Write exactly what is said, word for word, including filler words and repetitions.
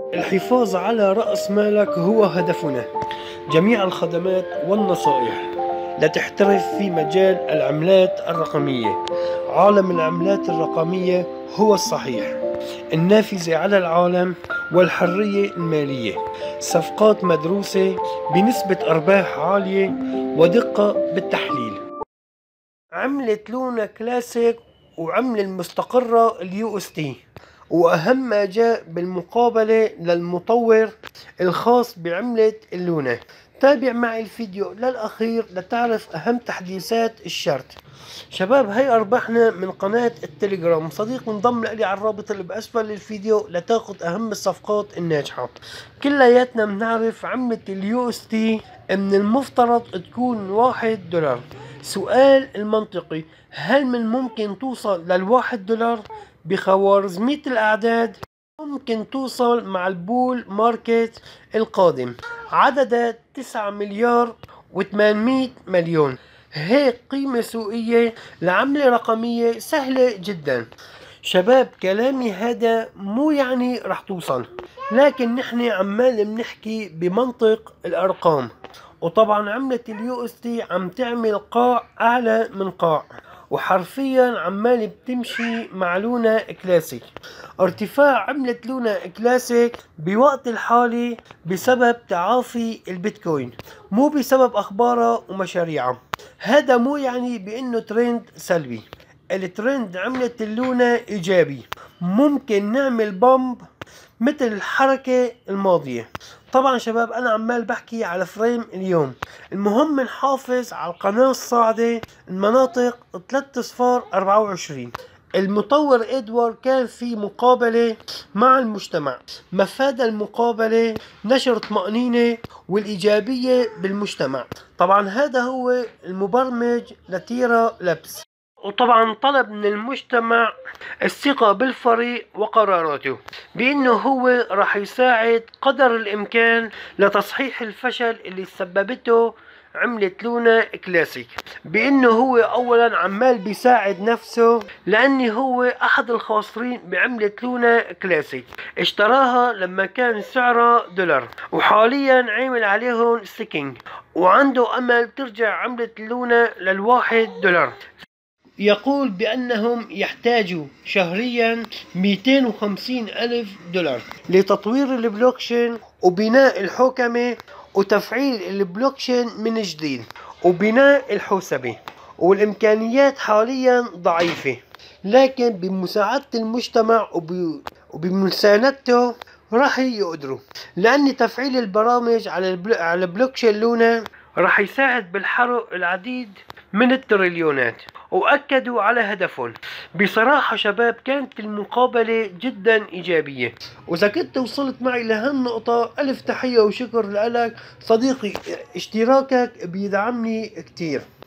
الحفاظ على رأس مالك هو هدفنا. جميع الخدمات والنصائح لتحترف في مجال العملات الرقمية. عالم العملات الرقمية هو الصحيح، النافذة على العالم والحرية المالية. صفقات مدروسة بنسبة أرباح عالية ودقة بالتحليل. عملة لونا كلاسيك وعملة المستقرة اليو اس تي، وأهم ما جاء بالمقابلة للمطور الخاص بعملة اللونا. تابع معي الفيديو للأخير لتعرف أهم تحديثات الشرط. شباب، هي أرباحنا من قناة التليجرام. صديق انضم لي على الرابط اللي بأسفل للفيديو لتاخد أهم الصفقات الناجحة. كلياتنا بنعرف عملة اليو اس تي من المفترض تكون واحد دولار. سؤال المنطقي: هل من ممكن توصل للواحد دولار بخوارزمية الأعداد؟ ممكن توصل مع البول ماركت القادم. عدده تسعة مليار وثمانمائة مليون. هيك قيمة سوقية لعملة رقمية سهلة جدا. شباب، كلامي هذا مو يعني رح توصل، لكن نحن عمال بنحكي بمنطق الأرقام. وطبعا عملة اليو اس تي عم تعمل قاع أعلى من قاع، وحرفيا عمال بتمشي مع لونا كلاسيك. ارتفاع عملة لونا كلاسيك بوقت الحالي بسبب تعافي البيتكوين، مو بسبب اخبارها ومشاريعها. هذا مو يعني بانه ترند سلبي. الترند عملة اللونا ايجابي. ممكن نعمل بامب مثل الحركة الماضية. طبعا شباب، انا عمال بحكي على فريم اليوم. المهم نحافظ على القناة الصاعدة. المناطق ثلاثة صفار أربعة وعشرين. المطور ادوارد كان في مقابلة مع المجتمع. مفاد المقابلة نشر طمأنينة والإيجابية بالمجتمع. طبعا هذا هو المبرمج لتيرا لابس، وطبعا طلب من المجتمع الثقة بالفريق وقراراته، بأنه هو راح يساعد قدر الإمكان لتصحيح الفشل اللي سببته عملة لونا كلاسيك. بأنه هو أولا عمال بيساعد نفسه، لأنه هو أحد الخاسرين بعملة لونا كلاسيك. اشتراها لما كان سعرها دولار، وحاليا عامل عليهم ستيكينج، وعنده أمل ترجع عملة لونا للواحد دولار. يقول بأنهم يحتاجوا شهريا مئتين وخمسين ألف دولار لتطوير البلوكشين وبناء الحوكمة وتفعيل البلوكشين من جديد وبناء الحوسبة. والإمكانيات حاليا ضعيفة، لكن بمساعدة المجتمع وبمساندته راح يقدروا، لأن تفعيل البرامج على على بلوكشين لونا راح يساعد بالحرق العديد من التريليونات. وأكدوا على هدفهم. بصراحة شباب، كانت المقابلة جدا إيجابية. وإذا كنت وصلت معي لهالنقطة، ألف تحية وشكر لك صديقي. اشتراكك بيدعمني كتير.